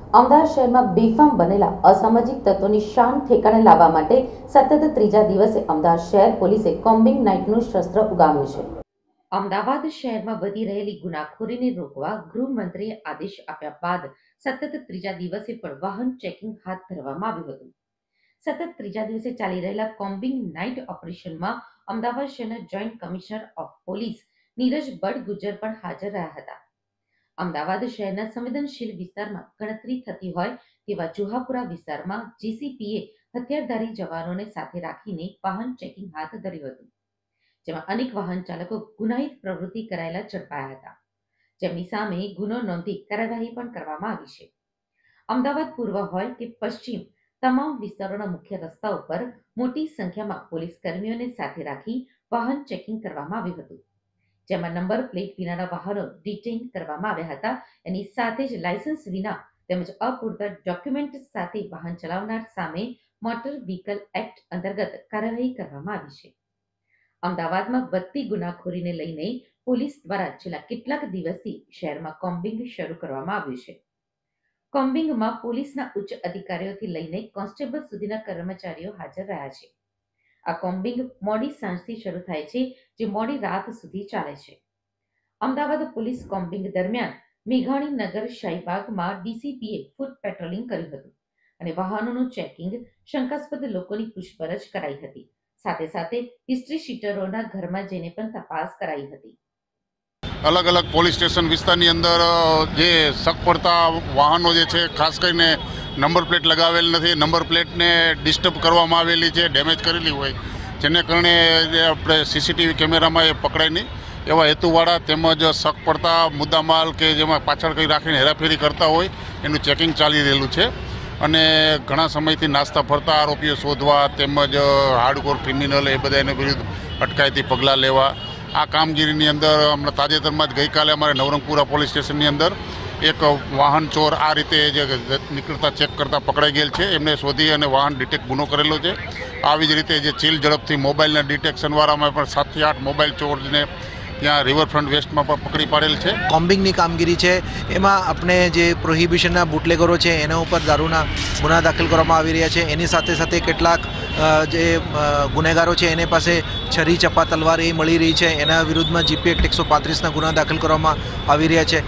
અમદાવાદ શહેરમાં બેફામ બનેલા અસામાજિક તત્વોની શાન ઠેકાણે લાવવા માટે સતત ત્રીજા દિવસે અમદાવાદ શહેર પોલીસે કોમ્બિંગ નાઇટનું શસ્ત્ર ઉગામ્યું છે। અમદાવાદ શહેરમાં વધી રહેલી ગુનાખોરીને રોકવા ગૃહમંત્રીએ આદેશ આપ્યા બાદ સતત ત્રીજા દિવસે પણ વાહન ચેકિંગ હાથ ધરવામાં આવ્યું હતું। સતત ત્રીજા દિવસે ચાલી રહેલા કોમ્બિંગ નાઇટ ઓપરેશનમાં અમદાવાદ શહેરના joint commissioner of police Neeraj Badgujar પણ હાજર રહ્યા હતા। અમદાવાદ શહેરના સંવેદનશીલ વિસ્તારમાં ગણતરી થતી હોય તેવા જુહાપુરા વિસ્તારમાં જીસીપીએ હથિયારધારી જવાનોને સાથે રાખીને વાહન ચેકિંગ હાથ ધર્યું હતું, જેમાં અનેક વાહન ચાલકો ગુનાહિત પ્રવૃત્તિ કરાયેલા ઝડપાયા હતા, જેમની સામે ગુનો નોંધી કાર્યવાહી પણ કરવામાં આવી છે। અમદાવાદ પૂર્વ હોય કે પશ્ચિમ તમામ વિસ્તારોના મુખ્ય રસ્તાઓ પર મોટી સંખ્યામાં પોલીસ કર્મીઓને સાથે રાખી વાહન ચેકિંગ કરવામાં આવ્યું હતું, જેમાં નંબર પ્લેટ વિનાના વાહનો ડિટેઇન કરવામાં આવ્યા હતા। એની સાથે જ લાયસન્સ વિના તેમજ અપૂરતા ડોક્યુમેન્ટ સાથે વાહન ચલાવનાર સામે મોટર વ્હીકલ એક્ટ અંતર્ગત કાર્યવાહી કરવામાં આવી છે। અમદાવાદમાં વધતી ગુનાખોરીને લઈને પોલીસ દ્વારા છેલ્લા કેટલાક દિવસથી શહેરમાં કોમ્બિંગ શરૂ કરવામાં આવ્યું છે। કોમ્બિંગમાં પોલીસના ઉચ્ચ અધિકારીઓથી લઈને કોન્સ્ટેબલ સુધીના કર્મચારીઓ હાજર રહ્યા છે। આ કોમ્બિંગ મોડી સાંજથી શરૂ થાય છે, જે મોડી રાત સુધી ચાલે છે। અમદાવાદ પોલીસ કોમ્બિંગ દરમિયાન મેઘાણીનગર શાહીબાગમાં ડીસીપીએ ફૂટ પેટ્રોલિંગ કર્યું હતું અને વાહનોનું ચેકિંગ, શંકાસ્પદ લોકોની પૂછપરછ કરાઈ હતી। સાથે સાથે હિસ્ટ્રી શીટરોના ઘરમાં જઈને પણ તપાસ કરાઈ હતી। અલગ અલગ પોલીસ સ્ટેશન વિસ્તારની અંદર જે શક પડતા વાહનો જે છે, ખાસ કરીને નંબર પ્લેટ લગાવેલ નથી, નંબર પ્લેટને ડિસ્ટર્બ કરવામાં આવેલી છે, ડેમેજ કરેલી હોય, જેને કારણે આપણે સીસીટીવી કેમેરામાં એ પકડાય નહીં એવા હેતુવાળા તેમજ શક પડતા મુદ્દામાલ કે જેમાં પાછળ કંઈ રાખીને હેરાફેરી કરતા હોય એનું ચેકિંગ ચાલી રહેલું છે અને ઘણા સમયથી નાસ્તા ફરતા આરોપીઓ શોધવા તેમજ હાર્ડકોર ક્રિમિનલ એ બધા એને વિરુદ્ધ અટકાયતી પગલાં લેવા આ કામગીરીની અંદર હમણાં તાજેતરમાં જ ગઈકાલે અમારે નવરંગપુરા પોલીસ સ્ટેશનની અંદર એક વાહન ચોર આ રીતે જે નીકળતા ચેક કરતા પકડાઈ ગયેલ છે, એમને શોધી અને વાહન ડિટેક્ટ ગુનો કરેલો છે। આવી જ રીતે જે ચીલ ઝડપથી મોબાઈલના ડિટેક્શનવાળામાં પણ 7 થી 8 મોબાઈલ ચોરને ત્યાં રિવરફ્રન્ટ વેસ્ટમાં પણ પકડી પાડેલ છે। કોમ્બિંગની કામગીરી છે, એમાં આપણે જે પ્રોહિબિશનના બુટલેગરો છે એના ઉપર દારૂના ગુના દાખલ કરવામાં આવી રહ્યા છે। એની સાથે સાથે કેટલાક જે ગુનેગારો છે એની પાસે છરી, ચપ્પા, તલવાર એ મળી રહી છે, એના વિરુદ્ધમાં જીપી એક્ટ 135ના ગુના દાખલ કરવામાં આવી રહ્યા છે।